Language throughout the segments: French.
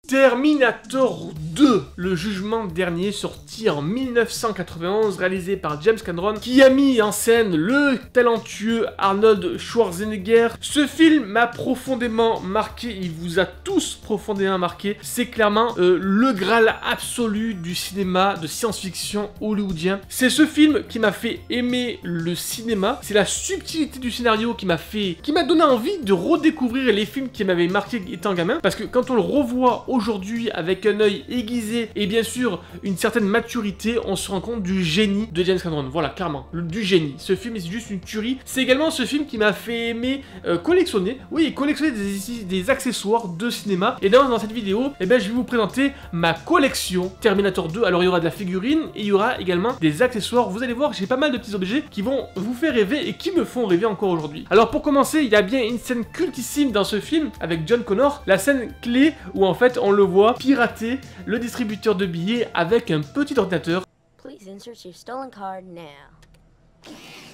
Terminator 2, le jugement dernier, sorti en 1991, réalisé par James Cameron, qui a mis en scène le talentueux Arnold Schwarzenegger. Ce film m'a profondément marqué, il vous a tous profondément marqué. C'est clairement le graal absolu du cinéma de science-fiction hollywoodien. C'est ce film qui m'a fait aimer le cinéma. C'est la subtilité du scénario qui m'a donné envie de redécouvrir les films qui m'avaient marqué étant gamin. Parce que quand on le revoit aujourd'hui avec un œil aiguisé et bien sûr une certaine maturité, on se rend compte du génie de James Cameron. Voilà, carrément, du génie. Ce film est juste une tuerie. C'est également ce film qui m'a fait aimer collectionner des accessoires de cinéma. Et dans cette vidéo, je vais vous présenter ma collection Terminator 2. Alors il y aura de la figurine et il y aura également des accessoires. Vous allez voir, j'ai pas mal de petits objets qui vont vous faire rêver et qui me font rêver encore aujourd'hui. Alors pour commencer, il y a bien une scène cultissime dans ce film avec John Connor, la scène clé où en fait on le voit pirater le distributeur de billets avec un petit ordinateur. Please insert your stolen card now.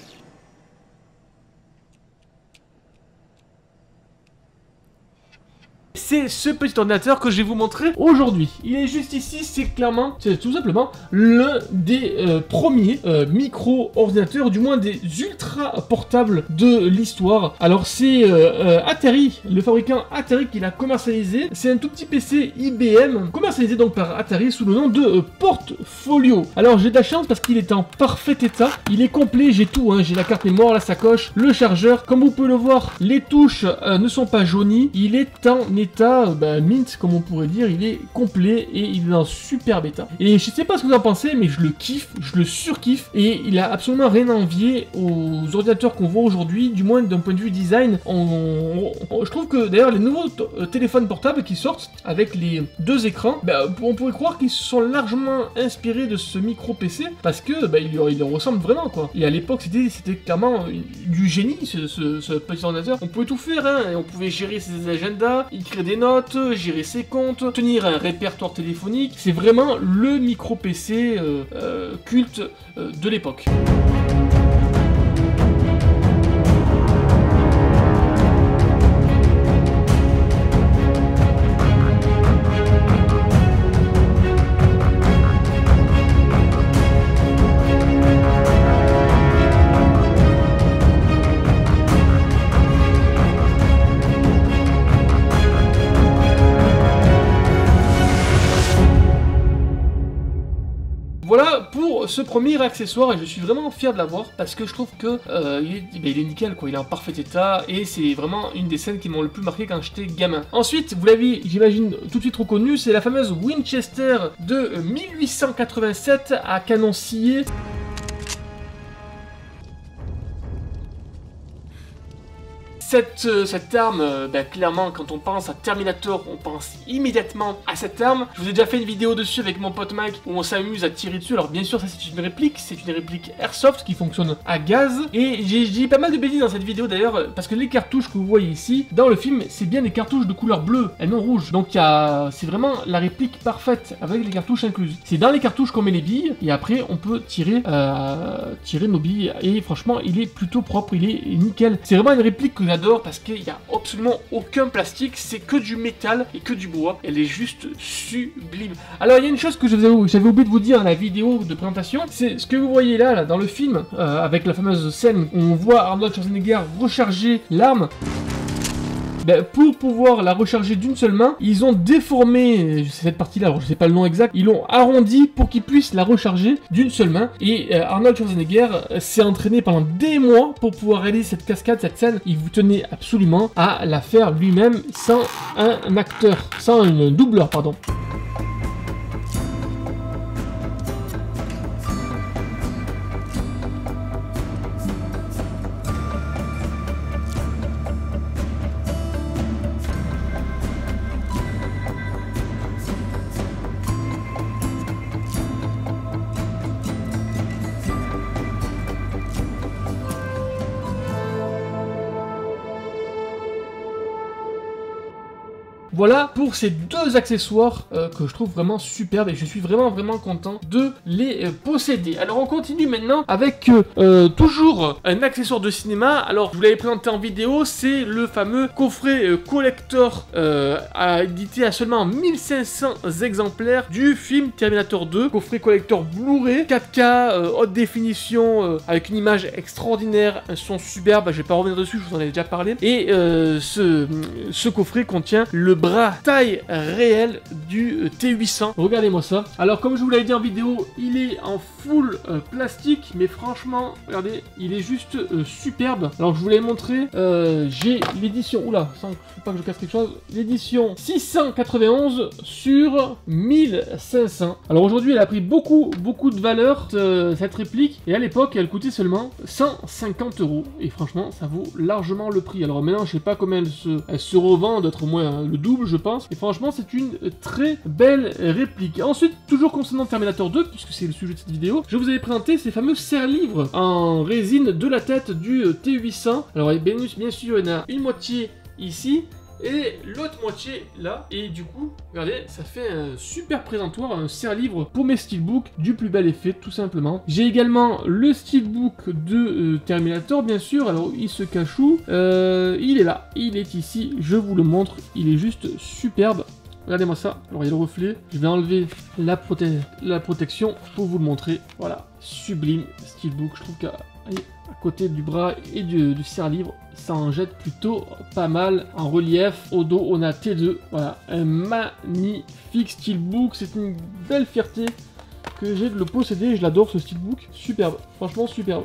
C'est ce petit ordinateur que je vais vous montrer aujourd'hui. Il est juste ici, c'est tout simplement l'un des premiers micro-ordinateurs, du moins des ultra portables de l'histoire. Alors c'est Atari, le fabricant Atari qui l'a commercialisé. C'est un tout petit PC IBM, commercialisé donc par Atari sous le nom de Portfolio. Alors j'ai de la chance parce qu'il est en parfait état. Il est complet, j'ai tout, hein. J'ai la carte mémoire, la sacoche, le chargeur. Comme vous pouvez le voir, les touches ne sont pas jaunies. Il est en état mint, comme on pourrait dire. Il est complet et il est en super état. Et je sais pas ce que vous en pensez, mais je le kiffe, je le surkiffe. Et il a absolument rien à envier aux ordinateurs qu'on voit aujourd'hui, du moins d'un point de vue design. Je trouve que d'ailleurs les nouveaux téléphones portables qui sortent avec les deux écrans, on pourrait croire qu'ils se sont largement inspirés de ce micro PC parce que il en ressemble vraiment, quoi. Et à l'époque c'était clairement du génie ce petit ordinateur. On pouvait tout faire, hein, et on pouvait gérer ses agendas, écrire des notes, gérer ses comptes, tenir un répertoire téléphonique. C'est vraiment le micro PC culte de l'époque. Voilà pour ce premier accessoire et je suis vraiment fier de l'avoir parce que je trouve que il est nickel, quoi. Il est en parfait état et c'est vraiment une des scènes qui m'ont le plus marqué quand j'étais gamin. Ensuite, vous l'avez, j'imagine, tout de suite reconnu, c'est la fameuse Winchester de 1887 à canon scié. Cette arme, clairement, quand on pense à Terminator, on pense immédiatement à cette arme. Je vous ai déjà fait une vidéo dessus avec mon pote Mike où on s'amuse à tirer dessus. Alors bien sûr, ça c'est une réplique Airsoft qui fonctionne à gaz. Et j'ai dit pas mal de bêtises dans cette vidéo d'ailleurs, parce que les cartouches que vous voyez ici, dans le film, c'est bien des cartouches de couleur bleue et non rouge. Donc c'est vraiment la réplique parfaite avec les cartouches incluses. C'est dans les cartouches qu'on met les billes et après on peut tirer nos billes. Et franchement, il est plutôt propre, il est nickel. C'est vraiment une réplique que j'adore parce qu'il n'y a absolument aucun plastique, c'est que du métal et que du bois. Elle est juste sublime. Alors il y a une chose que j'avais oublié de vous dire dans la vidéo de présentation, c'est ce que vous voyez là dans le film, avec la fameuse scène où on voit Arnold Schwarzenegger recharger l'arme. Pour pouvoir la recharger d'une seule main, ils ont déformé cette partie-là, alors je sais pas le nom exact, ils l'ont arrondi pour qu'ils puissent la recharger d'une seule main. Et Arnold Schwarzenegger s'est entraîné pendant des mois pour pouvoir réaliser cette cascade, cette scène. Il vous tenait absolument à la faire lui-même sans un doubleur, pardon. Voilà pour ces deux accessoires que je trouve vraiment superbes et je suis vraiment content de les posséder. Alors on continue maintenant avec toujours un accessoire de cinéma. Alors je vous l'avais présenté en vidéo, c'est le fameux coffret collector édité à seulement 1500 exemplaires du film Terminator 2. Coffret collector Blu-ray, 4K, haute définition, avec une image extraordinaire, un son superbe, je vais pas revenir dessus, je vous en ai déjà parlé. Et ce coffret contient le bras taille réelle du T800. Regardez-moi ça. Alors comme je vous l'avais dit en vidéo, il est en full plastique, mais franchement, regardez, il est juste superbe. Alors je vous l'ai montré, j'ai l'édition, oula, faut pas que je casse quelque chose, l'édition 691 sur 1500. Alors aujourd'hui elle a pris beaucoup de valeur, cette réplique, et à l'époque elle coûtait seulement 150 €. Et franchement ça vaut largement le prix. Alors maintenant je sais pas combien elle se revend, d'être au moins le double je pense, et franchement c'est une très belle réplique. Ensuite, toujours concernant Terminator 2, puisque c'est le sujet de cette vidéo, je vous avais présenté ces fameux serre-livres en résine de la tête du T800. Alors bien sûr il y en a une moitié ici et l'autre moitié là, et du coup regardez, ça fait un super présentoir, un serre-livre pour mes steelbooks du plus bel effet tout simplement. J'ai également le steelbook de Terminator bien sûr. Alors il se cache où? Il est là, il est ici, je vous le montre, il est juste superbe. Regardez-moi ça, alors il y a le reflet, je vais enlever la protection pour vous le montrer. Voilà, sublime steelbook, je trouve qu'à côté du bras et du serre-livre, ça en jette plutôt pas mal. En relief, au dos, on a T2, voilà, un magnifique steelbook, c'est une belle fierté que j'ai de le posséder, je l'adore ce steelbook, superbe, franchement superbe.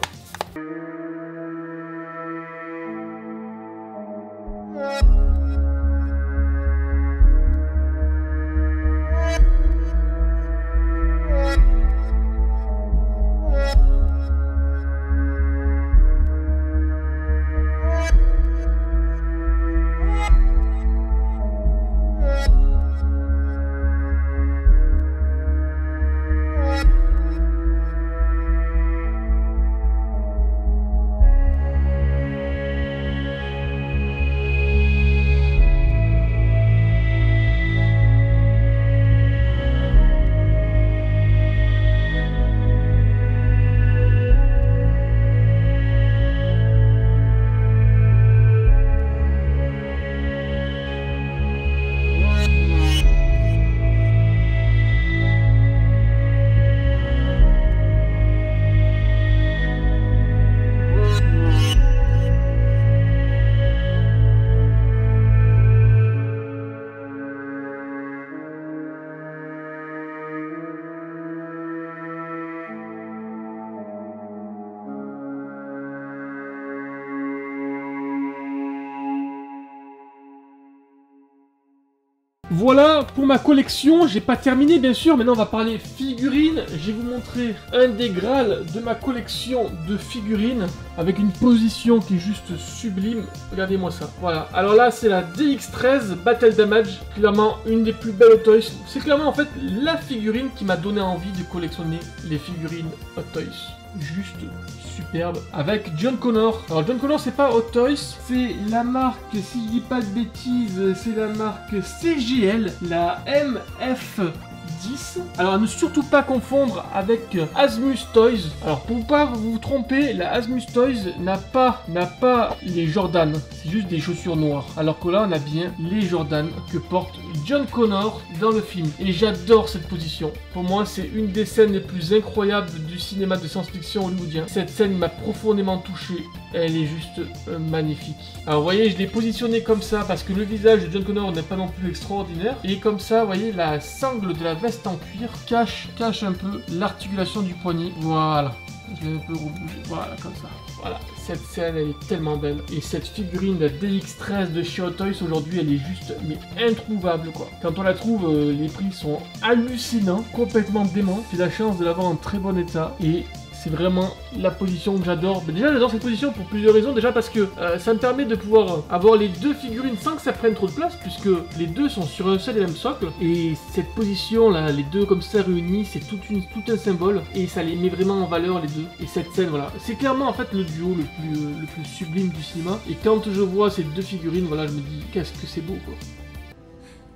Voilà pour ma collection, j'ai pas terminé bien sûr, maintenant on va parler figurines. Je vais vous montrer un des Graals de ma collection de figurines avec une position qui est juste sublime. Regardez-moi ça, voilà. Alors là c'est la DX13 Battle Damage, clairement une des plus belles Hot Toys. C'est clairement en fait la figurine qui m'a donné envie de collectionner les figurines Hot Toys. Juste superbe, avec John Connor. Alors John Connor c'est pas Hot Toys, c'est la marque, si je dis pas de bêtises, c'est la marque CGL, la MF10. Alors à ne surtout pas confondre avec Asmus Toys. Alors pour pas vous tromper, la Asmus Toys n'a pas les Jordan, c'est juste des chaussures noires. Alors que là on a bien les Jordan que porte John Connor dans le film. Et j'adore cette position. Pour moi c'est une des scènes les plus incroyables du cinéma de science-fiction hollywoodien. Cette scène m'a profondément touché. Elle est juste magnifique. Alors vous voyez, je l'ai positionné comme ça parce que le visage de John Connor n'est pas non plus extraordinaire. Et comme ça, vous voyez, la sangle de la veste en cuir cache un peu l'articulation du poignet. Voilà. Je l'ai un peu rebougé. Voilà, comme ça. Voilà, cette scène, elle est tellement belle. Et cette figurine, la DX13 de chez Hot Toys, aujourd'hui, elle est juste, mais introuvable, quoi. Quand on la trouve, les prix sont hallucinants, complètement déments. J'ai la chance de l'avoir en très bon état. Et c'est vraiment la position que j'adore. Mais déjà j'adore cette position pour plusieurs raisons. Déjà parce que ça me permet de pouvoir avoir les deux figurines sans que ça prenne trop de place, puisque les deux sont sur un seul et même socle. Et cette position là, les deux comme ça réunis, c'est tout un symbole. Et ça les met vraiment en valeur les deux. Et cette scène, voilà, c'est clairement en fait le duo le plus sublime du cinéma. Et quand je vois ces deux figurines, voilà, je me dis qu'est-ce que c'est beau quoi.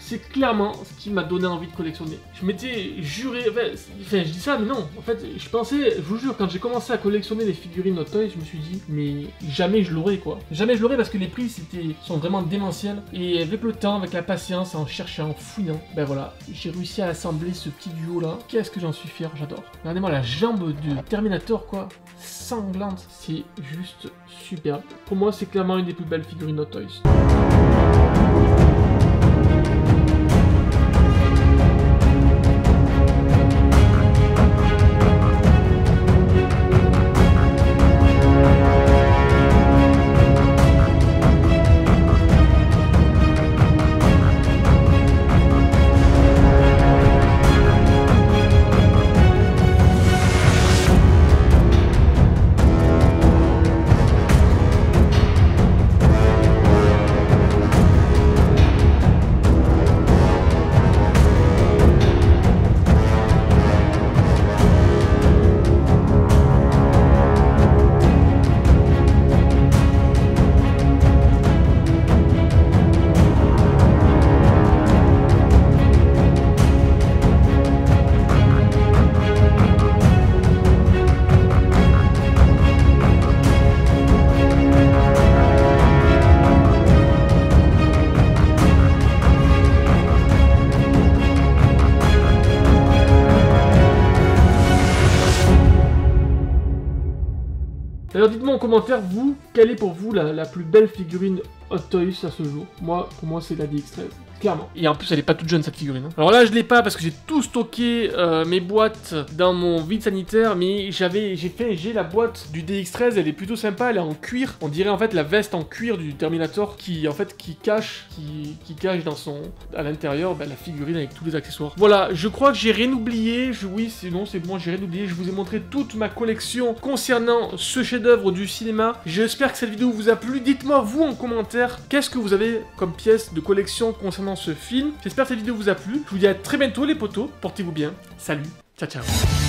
c'est clairement ce qui m'a donné envie de collectionner. Je m'étais juré, enfin je dis ça mais non, en fait je pensais, je vous jure, quand j'ai commencé à collectionner les figurines Hot Toys, je me suis dit mais jamais je l'aurais quoi. Jamais je l'aurais parce que les prix sont vraiment démentiels et avec le temps, avec la patience, en cherchant, en fouillant, ben voilà, j'ai réussi à assembler ce petit duo là. Qu'est-ce que j'en suis fier, j'adore. Regardez-moi la jambe de Terminator quoi, sanglante, c'est juste superbe. Pour moi c'est clairement une des plus belles figurines Hot Toys. Alors dites-moi en commentaire, vous, quelle est pour vous la plus belle figurine Hot Toys à ce jour? Pour moi c'est la DX13. Clairement. Et en plus, elle est pas toute jeune cette figurine. Hein. Alors là, je l'ai pas parce que j'ai tout stocké mes boîtes dans mon vide sanitaire, mais j'ai la boîte du DX13, elle est plutôt sympa, elle est en cuir. On dirait en fait la veste en cuir du Terminator qui cache à l'intérieur la figurine avec tous les accessoires. Voilà, je crois que j'ai rien oublié. Oui, sinon c'est bon, j'ai rien oublié. Je vous ai montré toute ma collection concernant ce chef-d'œuvre du cinéma. J'espère que cette vidéo vous a plu. Dites-moi vous en commentaire, qu'est-ce que vous avez comme pièce de collection concernant ce film. J'espère que cette vidéo vous a plu. Je vous dis à très bientôt les potos. Portez-vous bien. Salut. Ciao, ciao.